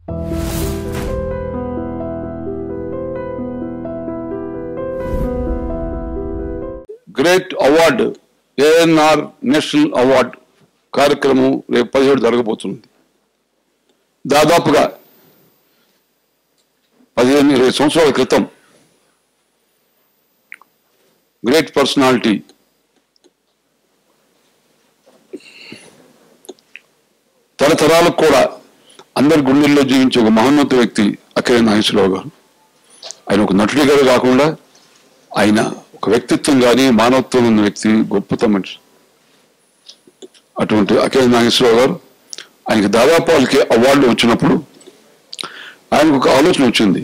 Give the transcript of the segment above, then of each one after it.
Great award ANR national award కార్యక్రమం రేపు 17 జరగబోతుంది. దాదాపుగా 15-20 సంవత్సరాల క్రితం గ్రేట్ పర్సనాలిటీ తరతరాలకు కూడా అందరి గుండెల్లో జీవించే ఒక మహోన్నత వ్యక్తి అక్కినేని నాగేశ్వరరావు గారు. ఆయన ఒక నటుడిగా కాకుండా ఆయన ఒక వ్యక్తిత్వం కానీ మానవత్వం ఉన్న వ్యక్తి, గొప్పతనం మనిషి. అటువంటి అక్కినేని నాగేశ్వరరావు గారు ఆయనకి దాదాపు వాళ్ళకి అవార్డు వచ్చినప్పుడు ఆయనకు ఒక ఆలోచన వచ్చింది.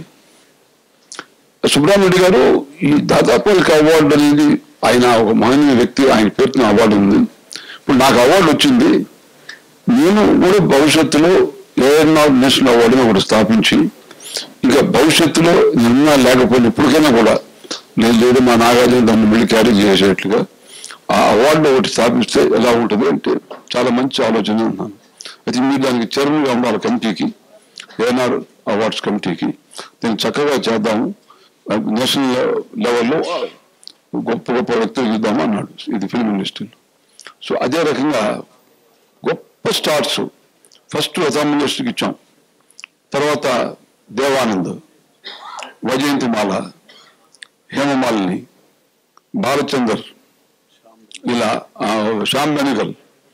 సుబ్బరామి గారు ఈ దాదాపు వాళ్ళకి అవార్డు అనేది ఆయన ఒక మహనీయ వ్యక్తి, ఆయన పేరుతో అవార్డు ఉంది. ఇప్పుడు నాకు అవార్డు వచ్చింది, నేను కూడా భవిష్యత్తులో ANR నేషనల్ అవార్డుని ఒకటి స్థాపించి ఇంకా భవిష్యత్తులో నిన్న లేకపోయినా ఇప్పటికైనా కూడా నేను లేదు మా నాగార్జున దాన్ని మళ్ళీ క్యారీ చేసేట్లుగా ఆ అవార్డు ఒకటి స్థాపిస్తే ఎలా ఉంటుంది అంటే చాలా మంచి ఆలోచన ఉన్నాను. అయితే మీరు దానికి చైర్మన్గా ఉండాలి కమిటీకి, ANR అవార్డ్స్ కమిటీకి. నేను చక్కగా చేద్దాము, నేషనల్ లెవెల్లో గొప్ప గొప్ప వ్యక్తులకు ఇద్దాము అన్నాడు ఇది ఫిల్మ్ ఇండస్ట్రీలో. సో అదే రకంగా గొప్ప స్టార్స్ ఫస్ట్ అసామినిస్ట్కి ఇచ్చాం, తర్వాత దేవ్ ఆనంద్, వైజయంతిమాల, హేమమాలిని, బాలచందర్, ఇలా శ్యామ్ బెనగల్,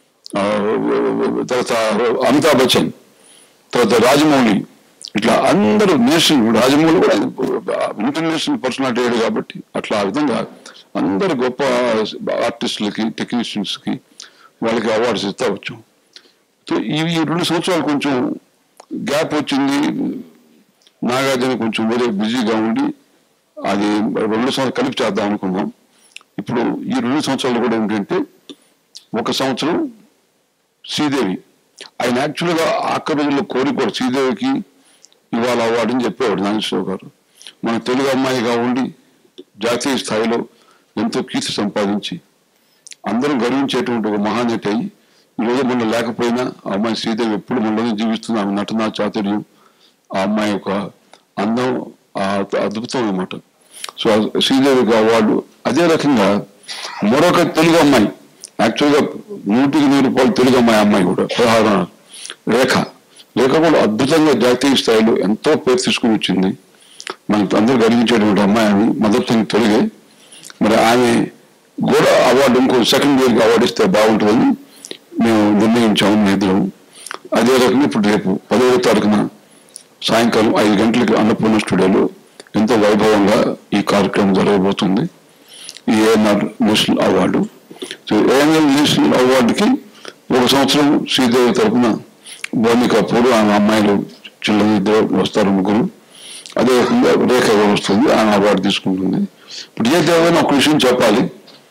తర్వాత అమితాబ్ బచ్చన్, తర్వాత రాజమౌళి, ఇట్లా అందరూ నేషనల్, రాజమౌళి కూడా ఇంటర్నేషనల్ పర్సనాలిటీ అయ్యాడు కాబట్టి అట్లా ఆ విధంగా అందరు గొప్ప ఆర్టిస్టులకి, టెక్నీషియన్స్కి వాళ్ళకి అవార్డ్స్ ఇస్తా వచ్చాం. సో ఈ 2 సంవత్సరాలు కొంచెం గ్యాప్ వచ్చింది, నాగార్జున కొంచెం వేరే బిజీగా ఉండి అది 2 సంవత్సరాలు కలిపి చేద్దాం అనుకున్నాం. ఇప్పుడు ఈ 2 సంవత్సరాలు కూడా ఏంటంటే ఒక సంవత్సరం శ్రీదేవి, ఆయన యాక్చువల్గా ఆఖరి రోజుల్లో కోరికోడు శ్రీదేవికి ఇవాళ అవార్డు అని చెప్పేవాడు నాగేశ్వరరావు గారు. మన తెలుగు అమ్మాయిగా ఉండి జాతీయ స్థాయిలో ఎంతో కీర్తి సంపాదించి అందరూ గర్వించేటువంటి ఒక మహానటి అయ్యి ఈరోజు మన లేకపోయినా ఆ అమ్మాయి శ్రీదేవి ఎప్పుడు మనలోనే జీవిస్తుంది. ఆమె నటన చాతుర్యం, ఆ అమ్మాయి యొక్క అందం అద్భుతం అన్నమాట. సో శ్రీదేవికి అవార్డు. అదే రకంగా మరొక తెలుగు అమ్మాయి, యాక్చువల్గా 100% తెలుగు అమ్మాయి కూడా 16 రేఖ కూడా అద్భుతంగా జాతీయ స్థాయిలో ఎంతో పేరు తీసుకుని వచ్చింది. మనకు అందరూ గర్వించేటువంటి అమ్మాయి అని మదర్ టంగ్ తెలుగే. మరి ఆమె కూడా అవార్డు ఇంకో సెకండ్ ఇయర్కి అవార్డు ఇస్తే బాగుంటుందని మేము నిర్ణయించాము మీ ఇద్దరం. అదే రకంగా ఇప్పుడు రేపు 10వ తారీఖున సాయంకాలం 5 గంటలకి అన్నపూర్ణ స్టూడియోలో ఎంతో వైభవంగా ఈ కార్యక్రమం జరగబోతుంది, ఈ ANR national award. So ANR national అవార్డుకి ఒక సంవత్సరం శ్రీదేవి తరఫున బోని కపూర్, ఆమె అమ్మాయిలు చిల్లర ఇద్దరు వస్తారు, 3. అదే రకంగా రేఖ వస్తుంది, ఆమె అవార్డు తీసుకుంటుంది. ఇప్పుడు ఏదేమైనా ఒక విషయం చెప్పాలి,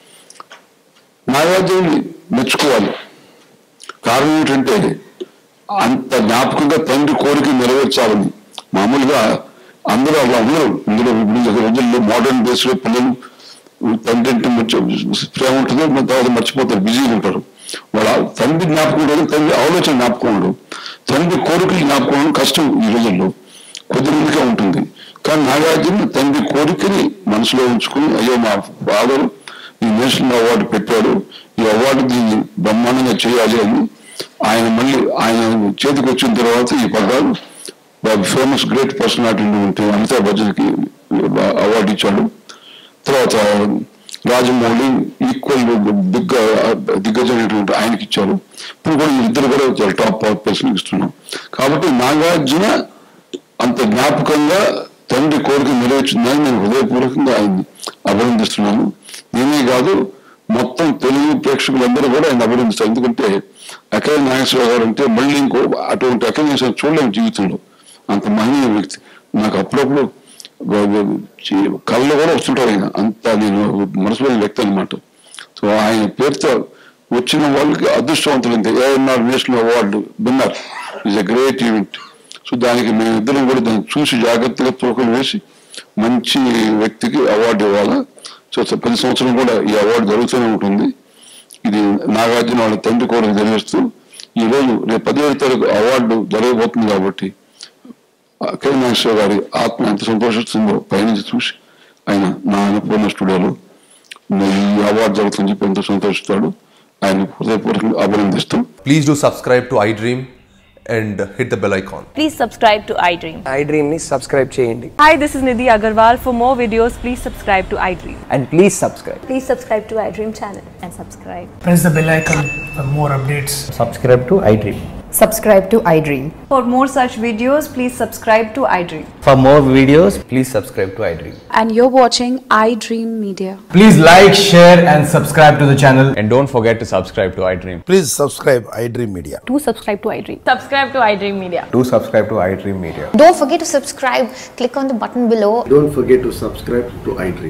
నాగార్జుని మెచ్చుకోవాలి. కారణం ఏంటంటే అంత జ్ఞాపకంగా తండ్రి కోరిక నెరవేర్చాలని. మామూలుగా అందరూ అలా అందరూ ఇందులో రోజుల్లో మోడర్న్ డేస్లో పిల్లలు తండ్రి అంటే ప్రేమ ఉంటుందో తర్వాత మర్చిపోతారు, బిజీగా ఉంటారు. వాళ్ళ తండ్రి జ్ఞాపకం ఉండదు, తండ్రి ఆలోచన జ్ఞాపకం ఉండదు, తండ్రి కోరికలు జ్ఞాపకం ఉండడం కష్టం ఈ రోజుల్లో, కొద్దిమందిగా ఉంటుంది. కానీ నాగార్జున తండ్రి కోరికని మనసులో ఉంచుకుని అయ్యో మా ఫాదర్ ఈ నేషనల్ అవార్డు పెట్టాడు, ఈ అవార్డు దీన్ని బ్రహ్మాండంగా చేయాలి అని ఆయన మళ్ళీ ఆయన చేతికి వచ్చిన తర్వాత ఈ పదాలు ఫేమస్ గ్రేట్ పర్సనాలిటీ ఉంటే అమితాబ్ బచ్చన్కి అవార్డు ఇచ్చాడు. తర్వాత రాజమౌళి ఈక్వల్ దిగ్గజమైనటువంటి ఆయనకి ఇచ్చారు. ఇప్పుడు కూడా ఇద్దరు కూడా చాలా టాప్ పర్సన్ ఇస్తున్నాం. కాబట్టి నాగార్జున అంత జ్ఞాపకంగా తండ్రి కోరిక నెరవేర్చిందని నేను హృదయపూర్వకంగా ఆయన్ని అభినందిస్తున్నాను. నేనే కాదు మొత్తం తెలుగు ప్రేక్షకులందరూ కూడా ఆయన అభినందిస్తారు. ఎందుకంటే అక్కినేని నాగేశ్వరరావు గారు అంటే మళ్ళీ ఇంకో అటువంటి అక్కినేని చూడలేము జీవితంలో, అంత మహనీయ వ్యక్తి. నాకు అప్పుడప్పుడు కళ్ళు కూడా వస్తుంటారు ఆయన, అంత నేను మనసులోని వ్యక్తి అనమాట. సో ఆయన పేరుతో వచ్చిన వాళ్ళకి అదృష్టవంతులైంది. ANR national award winner is a great event. So దానికి మేమిద్దరం కూడా దాన్ని చూసి జాగ్రత్తగా తూకలు వేసి మంచి వ్యక్తికి అవార్డు ఇవ్వాలా. సో ప్రతి సంవత్సరం కూడా ఈ అవార్డు జరుగుతూనే ఉంటుంది. ఇది నాగార్జున వాళ్ళ తండ్రి కోరిక తెలియజేస్తూ ఈరోజు రేపు 10వ తారీఖు అవార్డు జరగబోతుంది కాబట్టి అక్కినేని నాగేశ్వర గారి ఆత్మ ఎంత సంతోషిస్తుందో పైనుంచి చూసి ఆయన నా అన్నపూర్ణ స్టూడియోలో ఈ అవార్డు జరుగుతుందని చెప్పి ఎంతో సంతోషిస్తాడు. ఆయన హృదయపూర్వకంగా అభినందిస్తాం. Please do subscribe to iDream and hit the bell icon. Please subscribe to iDream. iDream ni subscribe cheyandi. Hi, this is Nidhi Agarwal. For more videos, please subscribe to iDream. And please subscribe. Please subscribe to iDream channel and subscribe. Press the bell icon for more updates. Subscribe to iDream. Subscribe to iDream. For more such videos, please subscribe to iDream. For more videos, please subscribe to iDream. And you're watching iDreamMedia. Please like, share and subscribe to the channel. And don't forget to subscribe to iDream. Please subscribe iDreamMedia. Do subscribe to iDream. Subscribe to iDream Media. Do subscribe to iDream Media. Don't forget to subscribe. Click on the button below. Don't forget to subscribe to iDream.